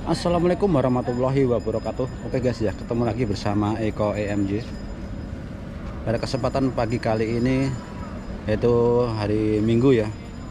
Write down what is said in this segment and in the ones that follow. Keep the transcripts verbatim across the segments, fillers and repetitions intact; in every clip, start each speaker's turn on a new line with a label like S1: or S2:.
S1: Assalamualaikum warahmatullahi wabarakatuh. Oke guys ya, ketemu lagi bersama Eko E M J. Pada kesempatan pagi kali ini, yaitu hari Minggu ya.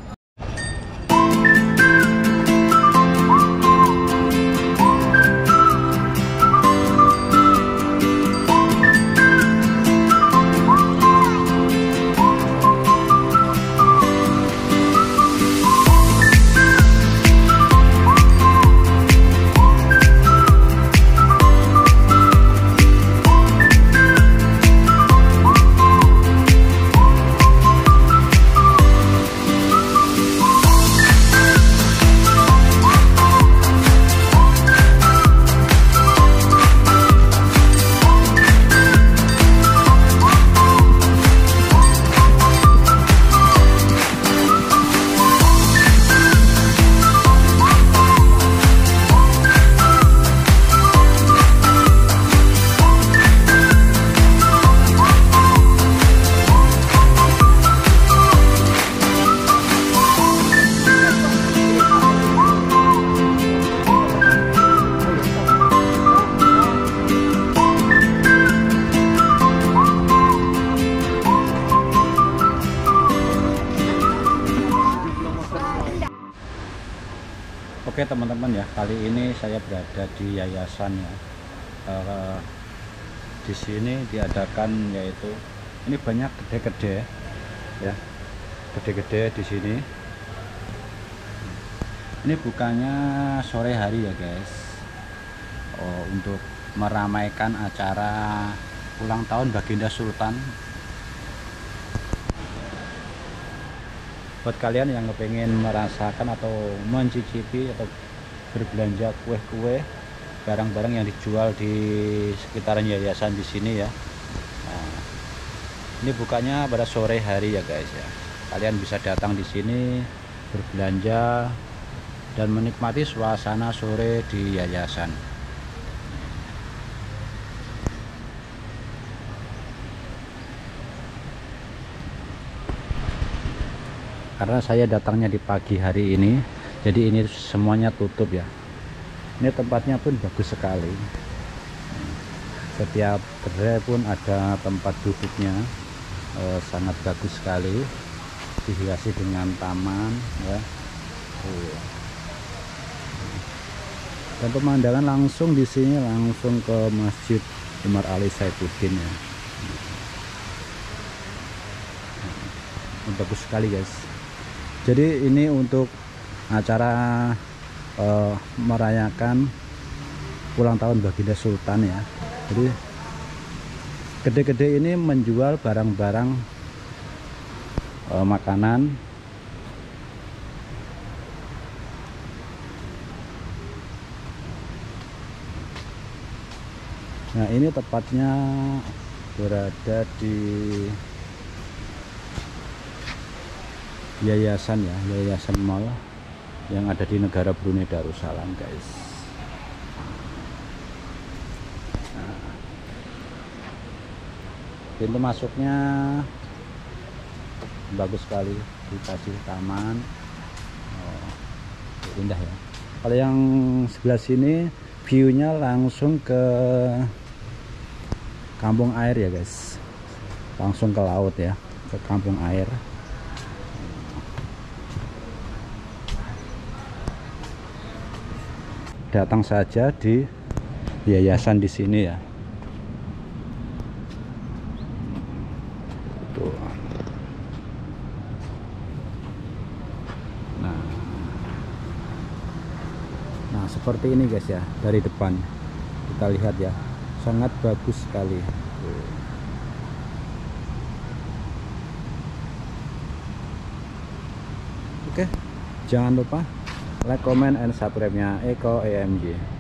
S1: Oke teman-teman ya, kali ini saya berada di yayasan ya. Uh, di sini diadakan yaitu ini banyak gede-gede ya, gede-gede di sini. Ini bukannya sore hari ya guys, oh, untuk meramaikan acara ulang tahun Baginda Sultan. Buat kalian yang pengen merasakan atau mencicipi atau berbelanja kue-kue, barang-barang yang dijual di sekitaran yayasan di sini ya. Nah, ini bukanya pada sore hari ya guys ya. Kalian bisa datang di sini berbelanja dan menikmati suasana sore di yayasan. Karena saya datangnya di pagi hari ini, jadi ini semuanya tutup ya. Ini tempatnya pun bagus sekali. Setiap gerai pun ada tempat duduknya, eh, sangat bagus sekali. Dihiasi dengan taman ya. Oh. Dan pemandangan langsung di sini langsung ke Masjid Umar Ali Saifuddin ya. Bagus sekali guys. Jadi ini untuk acara uh, merayakan ulang tahun Baginda Sultan ya. Jadi gede-gede ini menjual barang-barang uh, makanan. Nah ini tepatnya berada di yayasan ya, yayasan mall yang ada di negara Brunei Darussalam guys. Nah, pintu masuknya bagus sekali, dikasih taman. Oh, indah ya. Kalau yang sebelah sini view-nya langsung ke kampung air ya guys, langsung ke laut ya, ke kampung air. Datang saja di yayasan di sini ya. Tuh. Nah, nah seperti ini guys ya, dari depan kita lihat ya, sangat bagus sekali. Tuh. Oke, jangan lupa like, comment, and subscribe-nya Eko E M J.